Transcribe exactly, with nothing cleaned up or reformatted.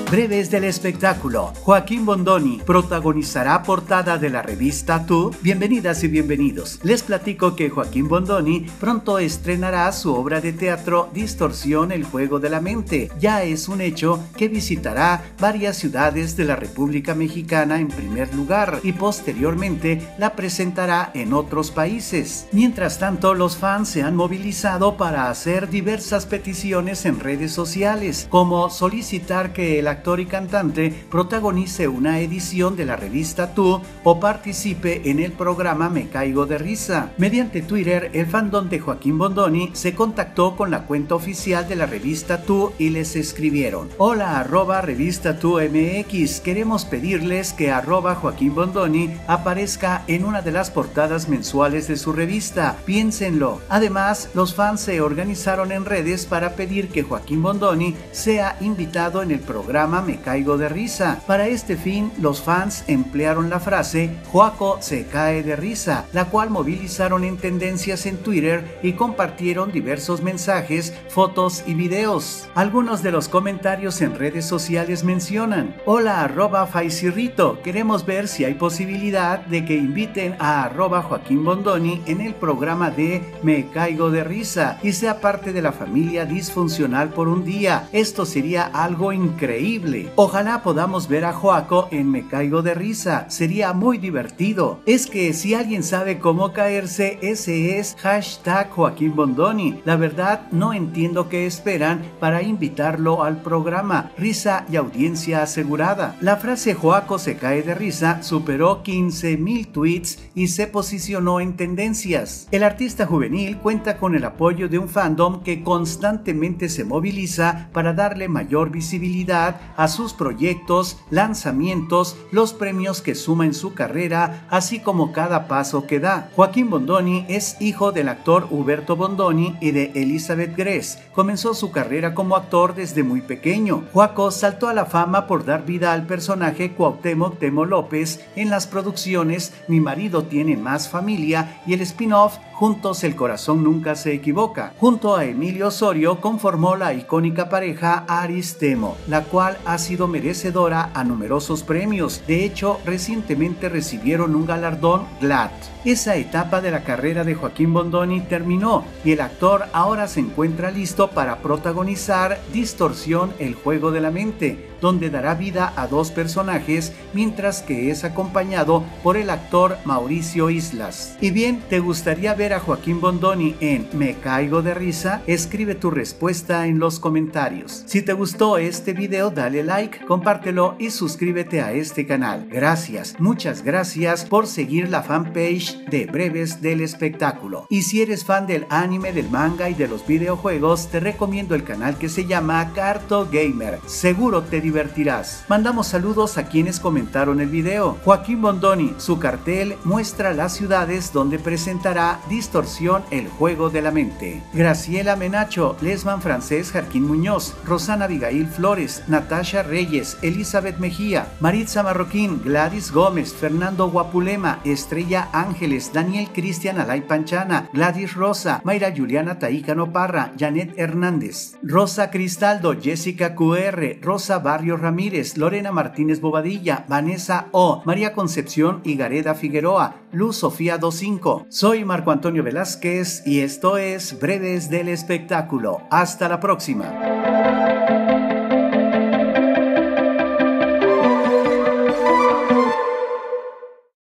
Breves del espectáculo. Joaquín Bondoni protagonizará portada de la revista Tú. Bienvenidas y bienvenidos. Les platico que Joaquín Bondoni pronto estrenará su obra de teatro Distorsión, el juego de la mente. Ya es un hecho que visitará varias ciudades de la República Mexicana en primer lugar y posteriormente la presentará en otros países. Mientras tanto, los fans se han movilizado para hacer diversas peticiones en redes sociales, como solicitar que el actor y cantante protagonice una edición de la revista Tú o participe en el programa Me Caigo de Risa. Mediante Twitter, el fandom de Joaquín Bondoni se contactó con la cuenta oficial de la revista Tú y les escribieron: hola arroba revista Tú M X, queremos pedirles que arroba Joaquín Bondoni aparezca en una de las portadas mensuales de su revista, piénsenlo. Además, los fans se organizaron en redes para pedir que Joaquín Bondoni sea invitado en el programa Me Caigo de Risa. Para este fin, los fans emplearon la frase Joaco se cae de risa, la cual movilizaron en tendencias en Twitter y compartieron diversos mensajes, fotos y videos. Algunos de los comentarios en redes sociales mencionan: hola arroba Faisirrito, queremos ver si hay posibilidad de que inviten a arroba Joaquín Bondoni en el programa de Me Caigo de Risa y sea parte de la familia disfuncional por un día. Esto sería algo increíble. Ojalá podamos ver a Joaco en Me Caigo de Risa, sería muy divertido. Es que si alguien sabe cómo caerse, ese es hashtag Joaquín Bondoni. La verdad, no entiendo qué esperan para invitarlo al programa. Risa y audiencia asegurada. La frase Joaco se cae de risa superó quince mil tweets y se posicionó en tendencias. El artista juvenil cuenta con el apoyo de un fandom que constantemente se moviliza para darle mayor visibilidad a sus proyectos, lanzamientos, los premios que suma en su carrera, así como cada paso que da. Joaquín Bondoni es hijo del actor Huberto Bondoni y de Elizabeth Gress. Comenzó su carrera como actor desde muy pequeño. Joaco saltó a la fama por dar vida al personaje Cuauhtémoc Temo López en las producciones Mi marido tiene más familia y el spin-off Juntos el corazón nunca se equivoca. Junto a Emilio Osorio conformó la icónica pareja Aris Temo, la cual ha sido merecedora a numerosos premios. De hecho, recientemente recibieron un galardón G L A D. Esa etapa de la carrera de Joaquín Bondoni terminó y el actor ahora se encuentra listo para protagonizar Distorsión, el juego de la mente, donde dará vida a dos personajes mientras que es acompañado por el actor Mauricio Islas. Y bien, ¿te gustaría ver a Joaquín Bondoni en Me Caigo de Risa? Escribe tu respuesta en los comentarios. Si te gustó este video, dale like, compártelo y suscríbete a este canal. Gracias, muchas gracias por seguir la fanpage de Breves del Espectáculo. Y si eres fan del anime, del manga y de los videojuegos, te recomiendo el canal que se llama Carto Gamer. Seguro te divertirás. Mandamos saludos a quienes comentaron el video. Joaquín Bondoni, su cartel muestra las ciudades donde presentará Distorsión, el juego de la mente. Graciela Menacho, Lesman Francés Jarquín Muñoz, Rosana Abigail Flores, Natasha Reyes, Elizabeth Mejía, Maritza Marroquín, Gladys Gómez, Fernando Guapulema, Estrella Ángeles, Daniel Cristian Alay Panchana, Gladys Rosa, Mayra Juliana Taícano Parra, Janet Hernández, Rosa Cristaldo, Jessica Q R, Rosa Barrio Ramírez, Lorena Martínez Bobadilla, Vanessa O, María Concepción Higareda Figueroa, Luz Sofía veinticinco. Soy Marco Antonio Velázquez y esto es Breves del Espectáculo. Hasta la próxima.